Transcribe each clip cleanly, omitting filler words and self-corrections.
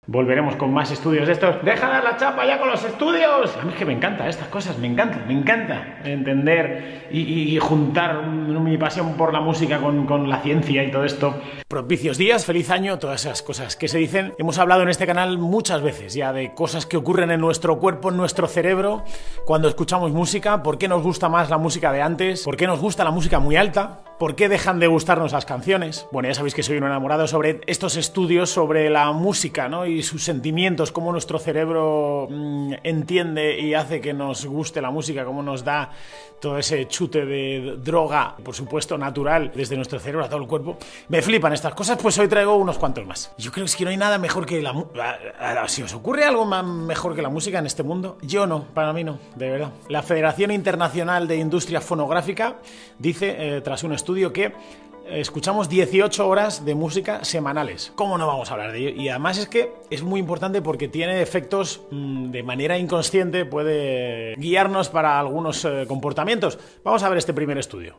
Volveremos con más estudios de estos. ¡Deja de dar la chapa ya con los estudios! A mí es que me encantan estas cosas, me encanta entender y juntar mi pasión por la música con la ciencia y todo esto. Propicios días, feliz año, todas esas cosas que se dicen. Hemos hablado en este canal muchas veces ya de cosas que ocurren en nuestro cuerpo, en nuestro cerebro, cuando escuchamos música, por qué nos gusta más la música de antes, por qué nos gusta la música muy alta, por qué dejan de gustarnos las canciones. Bueno, ya sabéis que soy un enamorado sobre estos estudios sobre la música, ¿no? Y sus sentimientos, cómo nuestro cerebro entiende y hace que nos guste la música, cómo nos da todo ese chute de droga, por supuesto natural, desde nuestro cerebro a todo el cuerpo. Me flipan estas cosas, pues hoy traigo unos cuantos más. Yo creo que no hay nada mejor que la música. Si os ocurre algo más mejor que la música en este mundo, yo no, para mí no, de verdad. La Federación Internacional de Industria Fonográfica dice, tras un estudio, que escuchamos 18 horas de música semanales. ¿Cómo no vamos a hablar de ello? Y además es que es muy importante porque tiene efectos de manera inconsciente, puede guiarnos para algunos comportamientos. Vamos a ver este primer estudio.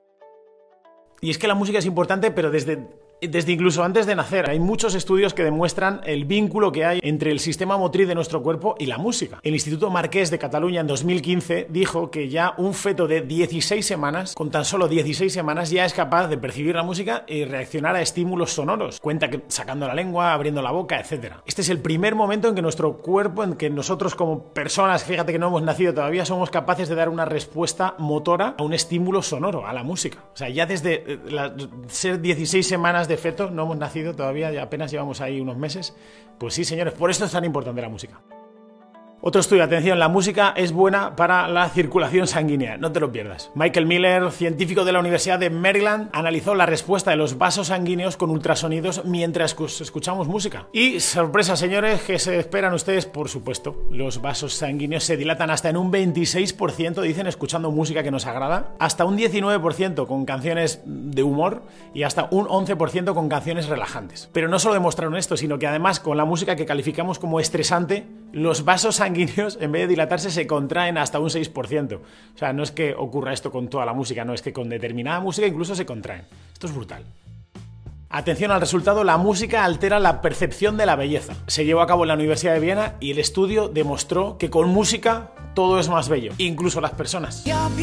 Y es que la música es importante, pero desde incluso antes de nacer. Hay muchos estudios que demuestran el vínculo que hay entre el sistema motriz de nuestro cuerpo y la música. El Instituto Marqués de Cataluña en 2015 dijo que ya un feto de 16 semanas, con tan solo 16 semanas, ya es capaz de percibir la música y reaccionar a estímulos sonoros. Cuenta que sacando la lengua, abriendo la boca, etc. Este es el primer momento en que nuestro cuerpo, en que nosotros como personas, fíjate que no hemos nacido todavía, somos capaces de dar una respuesta motora a un estímulo sonoro, a la música. O sea, ya desde ser 16 semanas de feto, no hemos nacido todavía, ya apenas llevamos ahí unos meses. Pues sí, señores, por esto es tan importante la música. Otro estudio, atención, la música es buena para la circulación sanguínea, no te lo pierdas. Michael Miller, científico de la Universidad de Maryland, analizó la respuesta de los vasos sanguíneos con ultrasonidos mientras escuchamos música. Y, sorpresa, señores, ¿qué se esperan ustedes? Por supuesto, los vasos sanguíneos se dilatan hasta en un 26%, dicen, escuchando música que nos agrada, hasta un 19% con canciones de humor y hasta un 11% con canciones relajantes. Pero no solo demostraron esto, sino que además con la música que calificamos como estresante, los vasos sanguíneos, en vez de dilatarse, se contraen hasta un 6%. O sea, no es que ocurra esto con toda la música, no, es que con determinada música incluso se contraen. Esto es brutal. Atención al resultado, la música altera la percepción de la belleza. Se llevó a cabo en la Universidad de Viena y el estudio demostró que con música todo es más bello, incluso las personas.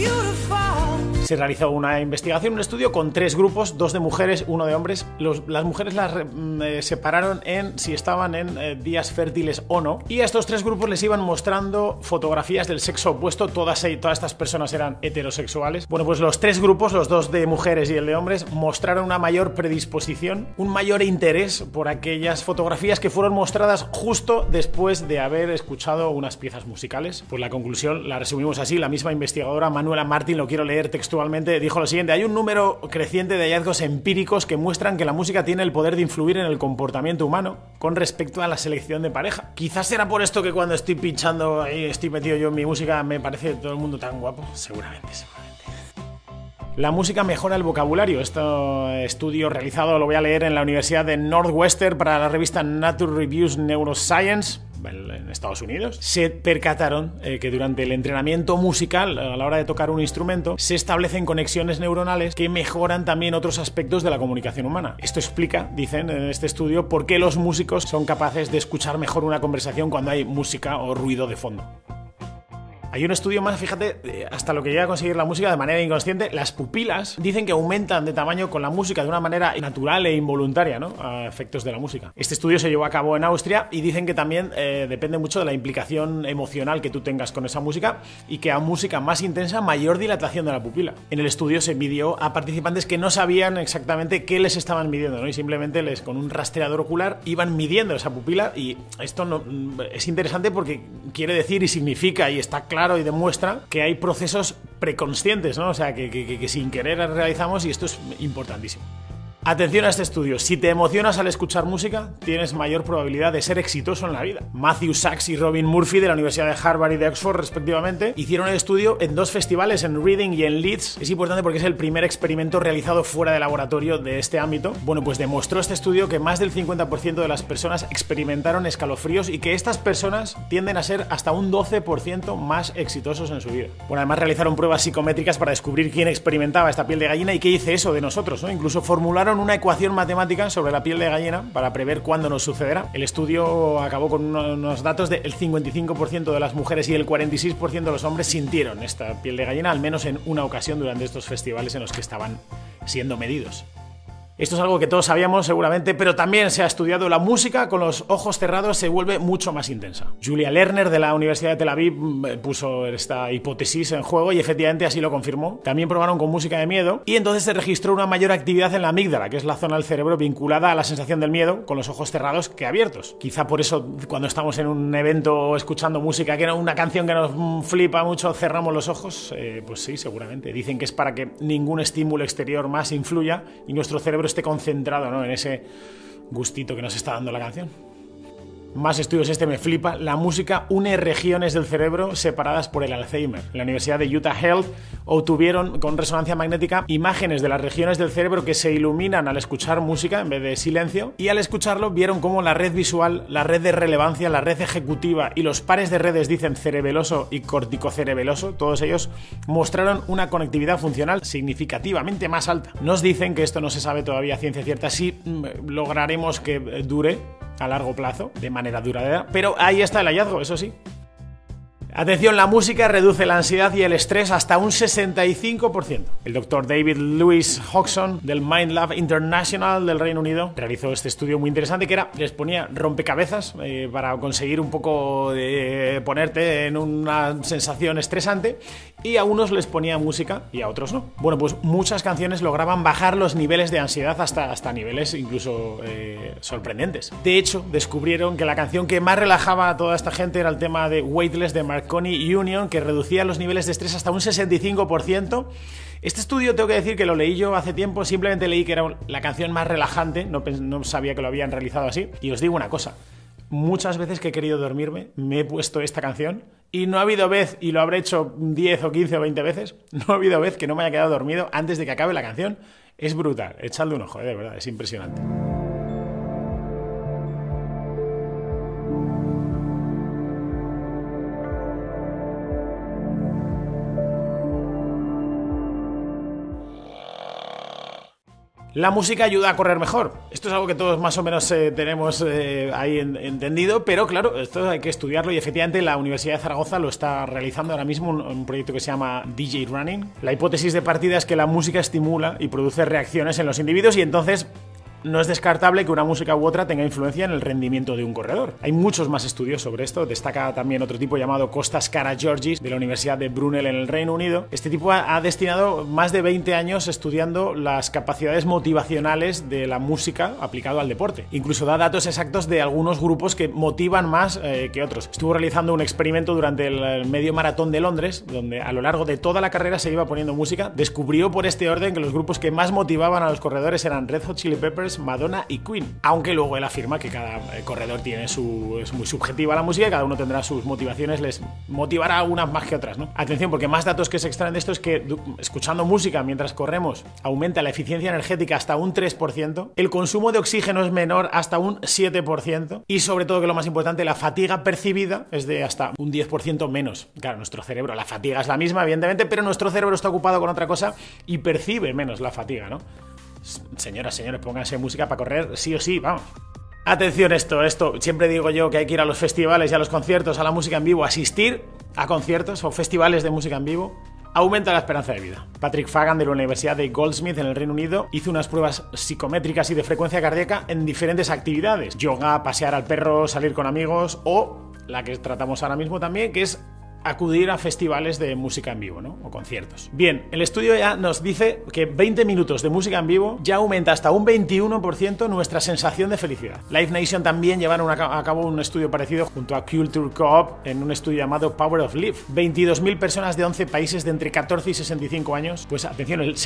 Se realizó una investigación, un estudio con 3 grupos, 2 de mujeres, 1 de hombres. Las mujeres las separaron en si estaban en días fértiles o no. Y a estos 3 grupos les iban mostrando fotografías del sexo opuesto. Todas estas personas eran heterosexuales. Bueno, pues los 3 grupos, los 2 de mujeres y el de hombres, mostraron una mayor predisposición, un mayor interés por aquellas fotografías que fueron mostradas justo después de haber escuchado unas piezas musicales. Pues la conclusión la resumimos así. La misma investigadora Manuela Martin, lo quiero leer textualmente, dijo lo siguiente: hay un número creciente de hallazgos empíricos que muestran que la música tiene el poder de influir en el comportamiento humano con respecto a la selección de pareja. Quizás será por esto que cuando estoy pinchando ahí, estoy metido yo en mi música, me parece todo el mundo tan guapo. Seguramente. La música mejora el vocabulario. Este estudio realizado lo voy a leer en la Universidad de Northwestern para la revista Nature Reviews Neuroscience en Estados Unidos. Se percataron que durante el entrenamiento musical, a la hora de tocar un instrumento, se establecen conexiones neuronales que mejoran también otros aspectos de la comunicación humana. Esto explica, dicen en este estudio, por qué los músicos son capaces de escuchar mejor una conversación cuando hay música o ruido de fondo. Hay un estudio más, fíjate, hasta lo que llega a conseguir la música de manera inconsciente. Las pupilas dicen que aumentan de tamaño con la música de una manera natural e involuntaria, ¿no?, a efectos de la música. Este estudio se llevó a cabo en Austria y dicen que también depende mucho de la implicación emocional que tú tengas con esa música y que a música más intensa, mayor dilatación de la pupila. En el estudio se midió a participantes que no sabían exactamente qué les estaban midiendo, ¿no?, y simplemente con un rastreador ocular iban midiendo esa pupila. Y esto es interesante porque quiere decir y significa y está claro y demuestra que hay procesos preconscientes, ¿no? O sea, que sin querer realizamos, y esto es importantísimo. Atención a este estudio: si te emocionas al escuchar música, tienes mayor probabilidad de ser exitoso en la vida. Matthew Sachs y Robin Murphy, de la Universidad de Harvard y de Oxford, respectivamente, hicieron el estudio en 2 festivales, en Reading y en Leeds. Es importante porque es el primer experimento realizado fuera de laboratorio de este ámbito. Bueno, pues demostró este estudio que más del 50% de las personas experimentaron escalofríos y que estas personas tienden a ser hasta un 12% más exitosos en su vida. Bueno, además realizaron pruebas psicométricas para descubrir quién experimentaba esta piel de gallina y qué dice eso de nosotros, ¿no? Incluso formularon probaron una ecuación matemática sobre la piel de gallina para prever cuándo nos sucederá. El estudio acabó con unos datos de el 55% de las mujeres y el 46% de los hombres sintieron esta piel de gallina, al menos en una ocasión durante estos festivales en los que estaban siendo medidos. Esto es algo que todos sabíamos seguramente, pero también se ha estudiado. La música con los ojos cerrados se vuelve mucho más intensa. Julia Lerner de la Universidad de Tel Aviv puso esta hipótesis en juego y efectivamente así lo confirmó. También probaron con música de miedo y entonces se registró una mayor actividad en la amígdala, que es la zona del cerebro vinculada a la sensación del miedo, con los ojos cerrados que abiertos. Quizá por eso cuando estamos en un evento escuchando música, que una canción que nos flipa mucho, cerramos los ojos. Pues sí, seguramente. Dicen que es para que ningún estímulo exterior más influya y nuestro cerebro esté concentrado, ¿no?, en ese gustito que nos está dando la canción. Más estudios, este me flipa. La música une regiones del cerebro separadas por el Alzheimer. En la Universidad de Utah Health obtuvieron con resonancia magnética imágenes de las regiones del cerebro que se iluminan al escuchar música en vez de silencio, y al escucharlo vieron cómo la red visual, la red de relevancia, la red ejecutiva y los pares de redes, dicen cerebeloso y corticocerebeloso, todos ellos mostraron una conectividad funcional significativamente más alta. Nos dicen que esto no se sabe todavía a ciencia cierta si lograremos que dure a largo plazo, de manera duradera, pero ahí está el hallazgo, eso sí. Atención, la música reduce la ansiedad y el estrés hasta un 65%. El doctor David Lewis Hodgson del Mind Lab International del Reino Unido realizó este estudio muy interesante que les ponía rompecabezas para conseguir un poco de ponerte en una sensación estresante, y a unos les ponía música y a otros no. Bueno, pues muchas canciones lograban bajar los niveles de ansiedad hasta niveles incluso sorprendentes. De hecho, descubrieron que la canción que más relajaba a toda esta gente era el tema de Weightless de Marconi Union, que reducía los niveles de estrés hasta un 65%. Este estudio tengo que decir que lo leí yo hace tiempo, simplemente leí que era la canción más relajante, no sabía que lo habían realizado así, y os digo una cosa. Muchas veces que he querido dormirme me he puesto esta canción y no ha habido vez, y lo habré hecho 10 o 15 o 20 veces, no ha habido vez que no me haya quedado dormido antes de que acabe la canción. Es brutal, echadle un ojo, de verdad, es impresionante. La música ayuda a correr mejor. Esto es algo que todos más o menos tenemos ahí entendido, pero claro, esto hay que estudiarlo y efectivamente la Universidad de Zaragoza lo está realizando ahora mismo, un proyecto que se llama DJ Running. La hipótesis de partida es que la música estimula y produce reacciones en los individuos y entonces no es descartable que una música u otra tenga influencia en el rendimiento de un corredor. Hay muchos más estudios sobre esto. Destaca también otro tipo llamado Kostas Karagiorgis de la Universidad de Brunel en el Reino Unido. Este tipo ha destinado más de 20 años estudiando las capacidades motivacionales de la música aplicado al deporte. Incluso da datos exactos de algunos grupos que motivan más que otros. Estuvo realizando un experimento durante el medio maratón de Londres, donde a lo largo de toda la carrera se iba poniendo música. Descubrió por este orden que los grupos que más motivaban a los corredores eran Red Hot Chili Peppers, Madonna y Queen, aunque luego él afirma que cada corredor tiene es muy subjetiva la música y cada uno tendrá sus motivaciones, les motivará unas más que otras, ¿no? Atención, porque más datos que se extraen de esto es que escuchando música mientras corremos aumenta la eficiencia energética hasta un 3%, el consumo de oxígeno es menor hasta un 7% y sobre todo, que lo más importante, la fatiga percibida es de hasta un 10% menos. Claro, nuestro cerebro, la fatiga es la misma evidentemente, pero nuestro cerebro está ocupado con otra cosa y percibe menos la fatiga, ¿no? Señoras, señores, pónganse música para correr sí o sí, vamos. Atención, esto, siempre digo yo que hay que ir a los festivales y a los conciertos, a la música en vivo, asistir a conciertos o festivales de música en vivo aumenta la esperanza de vida. Patrick Fagan de la Universidad de Goldsmith en el Reino Unido hizo unas pruebas psicométricas y de frecuencia cardíaca en diferentes actividades: yoga, pasear al perro, salir con amigos o la que tratamos ahora mismo también, que es acudir a festivales de música en vivo, ¿no? O conciertos. Bien, el estudio ya nos dice que 20 minutos de música en vivo ya aumenta hasta un 21% nuestra sensación de felicidad. Live Nation también llevaron a cabo un estudio parecido junto a Culture Co-op en un estudio llamado Power of Live. 22.000 personas de 11 países de entre 14 y 65 años, pues atención, el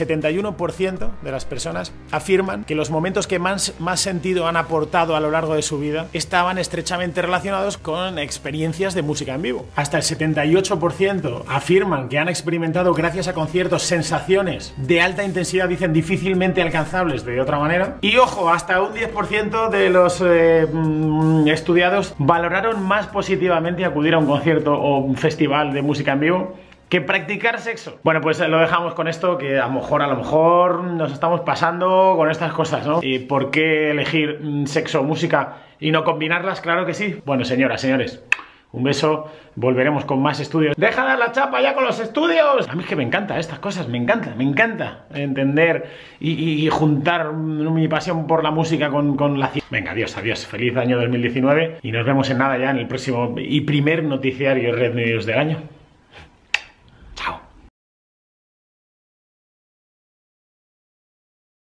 71% de las personas afirman que los momentos que más sentido han aportado a lo largo de su vida estaban estrechamente relacionados con experiencias de música en vivo. Hasta el 78% afirman que han experimentado gracias a conciertos sensaciones de alta intensidad, dicen, difícilmente alcanzables de otra manera. Y ojo, hasta un 10% de los estudiados valoraron más positivamente acudir a un concierto o un festival de música en vivo que practicar sexo. Bueno, pues lo dejamos con esto, que a lo mejor nos estamos pasando con estas cosas, ¿no? ¿Y por qué elegir sexo o música y no combinarlas? Claro que sí. Bueno, señoras, señores, un beso, volveremos con más estudios. ¡Deja de dar la chapa ya con los estudios! A mí es que me encantan estas cosas, me encanta entender y juntar mi pasión por la música con la ciencia. Venga, adiós, feliz año 2019 y nos vemos en nada ya en el próximo y primer noticiario Red News del año.